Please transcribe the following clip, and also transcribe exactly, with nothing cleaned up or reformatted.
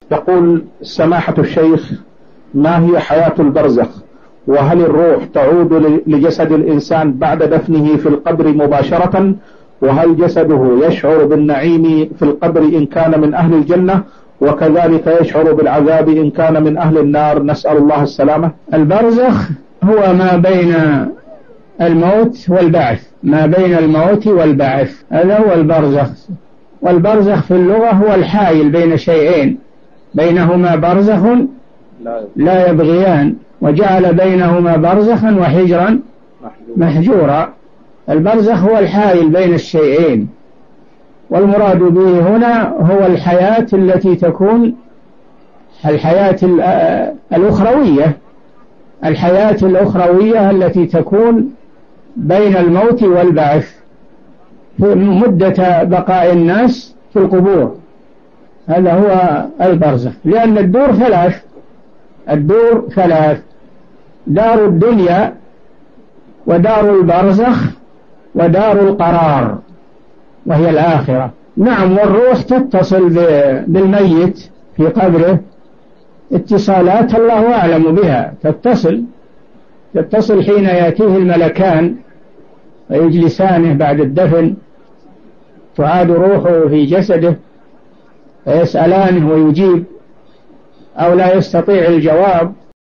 يقول سماحة الشيخ: ما هي حياة البرزخ؟ وهل الروح تعود لجسد الإنسان بعد دفنه في القبر مباشرة؟ وهل جسده يشعر بالنعيم في القبر إن كان من أهل الجنة، وكذلك يشعر بالعذاب إن كان من أهل النار؟ نسأل الله السلامة. البرزخ هو ما بين الموت والبعث، ما بين الموت والبعث، هذا هو البرزخ. والبرزخ في اللغة هو الحائل بين شيئين بينهما برزخ لا يبغيان، وجعل بينهما برزخا وحجرا محجورا. البرزخ هو الحائل بين الشيئين، والمراد به هنا هو الحياة التي تكون الحياة الأخروية، الحياة الأخروية التي تكون بين الموت والبعث في مدة بقاء الناس في القبور. هذا هو البرزخ، لأن الدور ثلاث، الدور ثلاث: دار الدنيا، ودار البرزخ، ودار القرار وهي الآخرة. نعم، والروح تتصل بالميت في قبره اتصالات الله أعلم بها، تتصل تتصل حين يأتيه الملكان ويجلسانه بعد الدفن، تعاد روحه في جسده فيسألانه ويجيب أو لا يستطيع الجواب